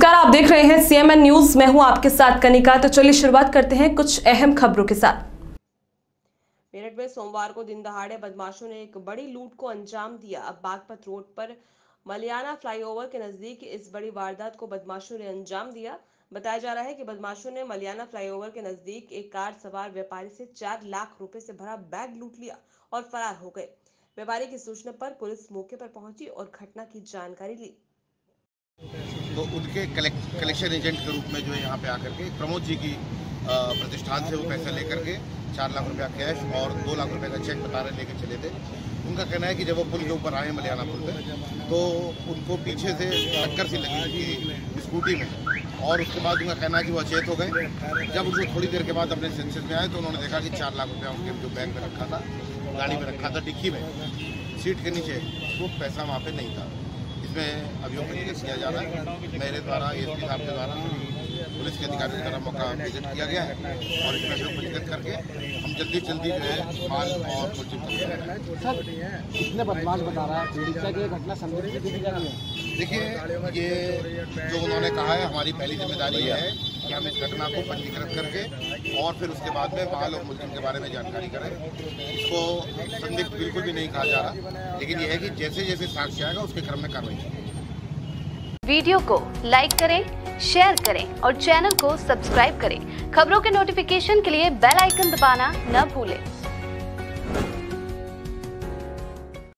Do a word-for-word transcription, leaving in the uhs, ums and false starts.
नमस्कार, आप देख रहे हैं सीएमएन न्यूज। मैं हूं आपके साथ कनिका। तो चलिए शुरुआत करते हैं कुछ अहम खबरों के साथ। मेरठ में सोमवार को दिन दहाड़े बदमाशों ने एक बड़ी लूट को अंजाम दिया। अब बागपत रोड पर मलियाना फ्लाईओवर के नजदीक इस बड़ी वारदात को बदमाशों ने अंजाम दिया। बताया जा रहा है कि बदमाशों ने मलियाना फ्लाईओवर के नजदीक एक कार सवार व्यापारी से चार लाख रुपए से भरा बैग लूट लिया और फरार हो गए। व्यापारी की सूचना पर पुलिस मौके पर पहुंची और घटना की जानकारी ली। तो उनके कलेक्ट कलेक्शन एजेंट के रूप में जो है यहाँ पे आकर के प्रमोद जी की प्रतिष्ठान से वो पैसा लेकर के चार लाख रुपया कैश और दो लाख रुपए का चेक बता रहे लेके चले थे। उनका कहना है कि जब वो पुल के ऊपर आए मलियाना पुल पे तो उनको पीछे से टक्कर सी लगी थी स्कूटी में और उसके बाद उनका कहना है कि वो अचेत हो गए। जब उनको थोड़ी देर के बाद अपने सेंसेस में आए तो उन्होंने देखा कि चार लाख रुपया उनके जो बैग में रखा था, गाड़ी में रखा था, डिक्की में सीट के नीचे, वो पैसा वहाँ पे नहीं था। इसमें अभियोग पंजीकृत किया जा रहा है। मेरे द्वारा एसपी साहब के द्वारा पुलिस के अधिकारी की तरफ मौका विजिट किया गया है और इसमें अभियोग पंजीकृत करके हम जल्दी जल्दी जो है माल और सर कितने बदमाश बता रहा है घटना संदिग्ध दी जा रही है। देखिए, ये जो उन्होंने कहा है, हमारी पहली जिम्मेदारी है कि हम इस घटना को पंजीकृत करके और फिर उसके बाद में माल और मुलजिम के बारे में जानकारी करें। इसको संदिग्ध बिल्कुल भी नहीं कहा जा रहा, लेकिन यह है कि जैसे जैसे साक्ष्य आएगा उसके क्रम में कार्रवाई की। वीडियो को लाइक करें, शेयर करें और चैनल को सब्सक्राइब करें। खबरों के नोटिफिकेशन के लिए बेल आइकन दबाना न भूलें।